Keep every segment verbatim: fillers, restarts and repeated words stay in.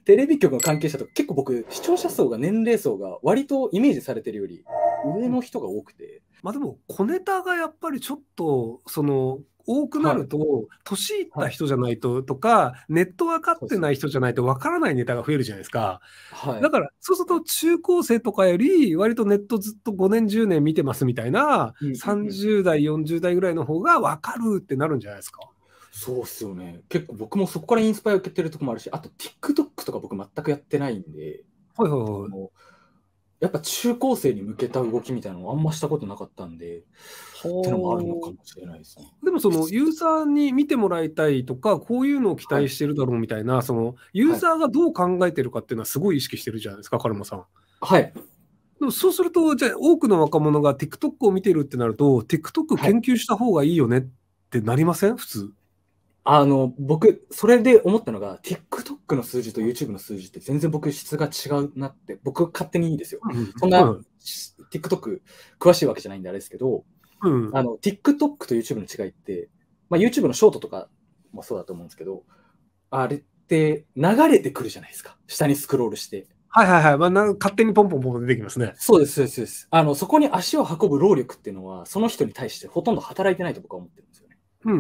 テレビ局の関係者とか結構僕視聴者層が年齢層が割とイメージされてるより上の人が多くて、 まあでも小ネタがやっぱりちょっとその多くなると、年いった人じゃないととか、ネット分かってない人じゃないと分からないネタが増えるじゃないですか。 はい、 だからそうすると中高生とかより割とネットずっとごねんじゅうねん見てますみたいな、 うんうんうん、 さんじゅう代よんじゅう代ぐらいの方が分かるってなるんじゃないですか。 そうっすよね。結構僕もそこからインスパイア受けてるとこもあるし、あと TikTok とか僕全くやってないんで、 はいはいはい、 やっぱ中高生に向けた動きみたいなのをあんましたことなかったんで、ってのもあるのかもしれないですね。 でもそのユーザーに見てもらいたいとか、こういうのを期待してるだろうみたいな、はい、そのユーザーがどう考えてるかっていうのはすごい意識してるじゃないですか、カルマさん。 はい。 でもそうすると、じゃあ多くの若者が TikTok を見てるってなると、TikTok 研究した方がいいよねってなりません？普通。あの、僕、それで思ったのが、TikTok の数字と YouTube の数字って全然僕質が違うなって、僕勝手にいいですよ。うん、そんな、うん、TikTok 詳しいわけじゃないんであれですけど、うん、あの TikTok と YouTube の違いって、まあ、YouTube のショートとかもそうだと思うんですけど、あれって流れてくるじゃないですか。下にスクロールして。 はいはいはい。まあ、な勝手にポンポンポンポン出てきますね。 そうです、そうです、そうです。あの、そこに足を運ぶ労力っていうのは、その人に対してほとんど働いてないと僕は思ってるんですよね。うん。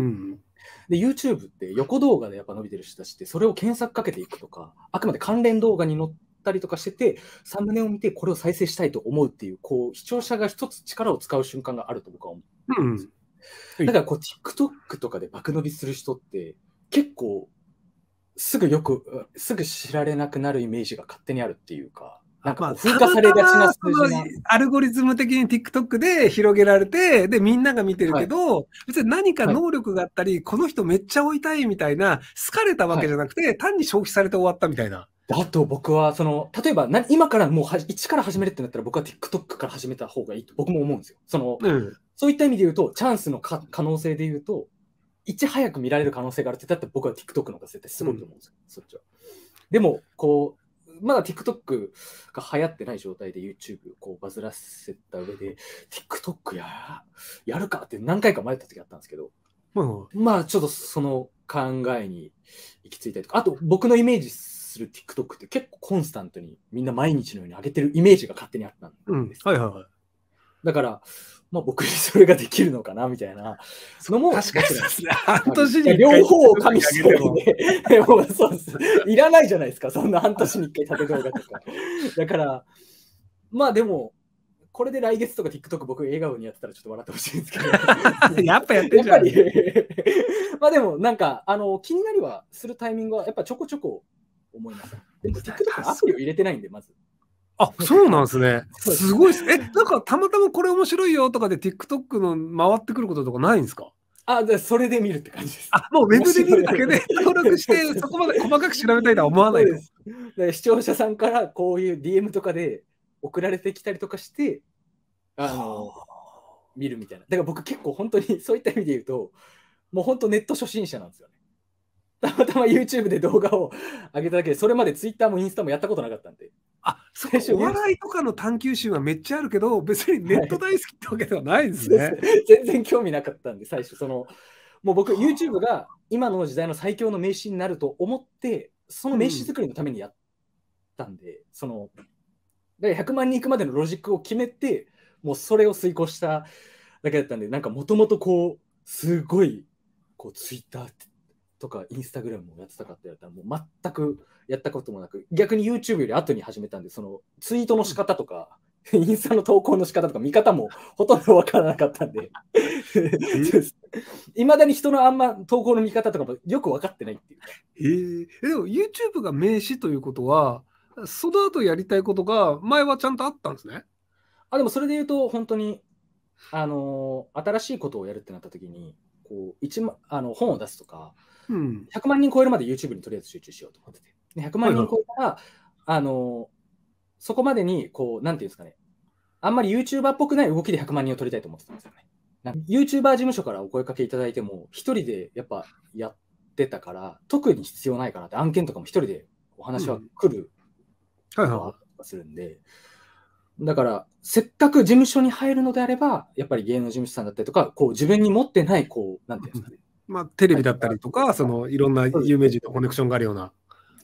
で、YouTube って横動画でやっぱ伸びてる人たちって、それを検索かけていくとか、あくまで関連動画に載ったりとかしてて、サムネを見てこれを再生したいと思うっていう、こう、視聴者が一つ力を使う瞬間があると僕は思ってるんですよ。うん、だからこう、TikTok とかで爆伸びする人って、結構、すぐよく、すぐ知られなくなるイメージが勝手にあるっていうか、なんか風化されがちな数字な。 アルゴリズム的に TikTok で広げられて、で、みんなが見てるけど、はい、別に何か能力があったり、はい、この人めっちゃ追いたいみたいな、好かれたわけじゃなくて、はい、単に消費されて終わったみたいな。 あと僕は、その、例えばな、今からもうは一から始めるってなったら、僕は TikTok から始めた方がいいと僕も思うんですよ。その、うん、そういった意味で言うと、チャンスのか可能性で言うと、いち早く見られる可能性があるって言ったら、僕は TikTok の方が絶対すごいと思うんですよ。うん、そっちは。でも、こう、まだ TikTok が流行ってない状態で YouTube をこうバズらせた上で、TikTok や、やるかって何回か迷った時あったんですけど、うん、まあちょっとその考えに行き着いたりとか、あと僕のイメージする TikTok って結構コンスタントにみんな毎日のように上げてるイメージが勝手にあったんです。うん、はいはいはい。だから、まあ僕にそれができるのかなみたいなのも、 確かにですね。半年に両方を加味してるんで、でもそうです。いらないじゃないですか、そんな半年に一回縦動画とか。だから、まあでも、これで来月とか TikTok 僕笑顔にやってたらちょっと笑ってほしいんですけど。 やっぱやってるじゃん。やっぱりまあでもなんか、あの、気になりはするタイミングはやっぱちょこちょこ思います。でも TikTok のアプリを入れてないんで、まず。 あ、そうなんですね。すごいです。え、なんかたまたまこれ面白いよとかで TikTok の回ってくることとかないんですか？ あ、でそれで見るって感じです。 あ、もうウェブで見るだけで登録して、そこまで細かく調べたいとは思わないと。 で視聴者さんからこういう ディーエム とかで送られてきたりとかして、あの、見るみたいな。だから僕結構本当にそういった意味で言うと、もう本当ネット初心者なんですよね。たまたま YouTube で動画を上げただけで、それまで Twitter もインスタもやったことなかったんで。 あ、そう、お笑いとかの探求心はめっちゃあるけど、別にネット大好きってわけではないですね。はい、 全然興味なかったんで、最初、その、もう僕、YouTube が今の時代の最強の名詞になると思って、その名詞作りのためにやったんで、うん、その、でひゃくまんにんいくまでのロジックを決めて、もうそれを遂行しただけだったんで、なんかもともとこう、すごい、こう、Twitter とかインスタグラムもやってたかって言われたら、もう全くやったこともなく、逆に YouTube より後に始めたんで、そのツイートの仕方とか、インスタの投稿の仕方とか見方もほとんど分からなかったんで、いまだに人のあんま投稿の見方とかもよく分かってないっていうか。 えー、でも YouTube が名詞ということは、その後やりたいことが前はちゃんとあったんですね。 あ、でもそれで言うと、本当に、あのー、新しいことをやるってなった時に、こう一まあの本を出すとか、うん、ひゃくまんにん超えるまで YouTube にとりあえず集中しようと思ってて。でひゃくまんにん超えたら、はいはい、あの、そこまでに、こう、なんていうんですかね、あんまり YouTuber っぽくない動きでひゃくまんにんを取りたいと思ってたんですよね。なんか YouTuber 事務所からお声かけいただいても、一人でやっぱやってたから、特に必要ないかなって、案件とかも一人でお話は来るとかするんで、だから、せっかく事務所に入るのであれば、やっぱり芸能事務所さんだったりとか、こう自分に持ってない、こう、なんていうんですかね。 まあ、テレビだったりとか、そのいろんな有名人とコネクションがあるような。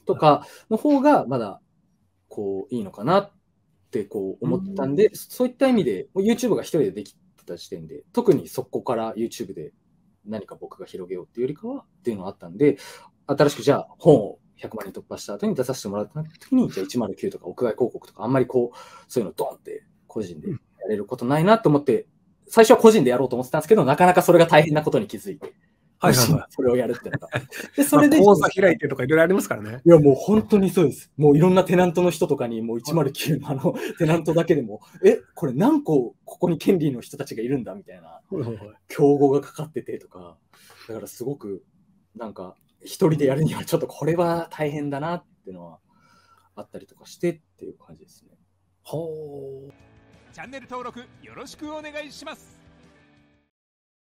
とかの方がまだこういいのかなってこう思ったんで、うん、そういった意味で YouTube が一人でできてた時点で、特にそこから YouTube で何か僕が広げようっていうよりかはっていうのがあったんで、新しくじゃあ本をひゃくまん人突破した後に出させてもらった時に、じゃあいちまるきゅうとか屋外広告とかあんまりこう、そういうのドンって個人でやれることないなと思って、最初は個人でやろうと思ってたんですけど、なかなかそれが大変なことに気づいて。はいはいはい。それをやるってのが。 で、それで。講座開いてとかいろいろありますからね。 いや、もう本当にそうです。もういろんなテナントの人とかに、もういちまるきゅうのあの、テナントだけでも、え、これ何個ここに権利の人たちがいるんだみたいな、競合がかかっててとか、だからすごく、なんか、一人でやるにはちょっとこれは大変だなっていうのはあったりとかしてっていう感じですね。 ほー。 チャンネル登録よろしくお願いします。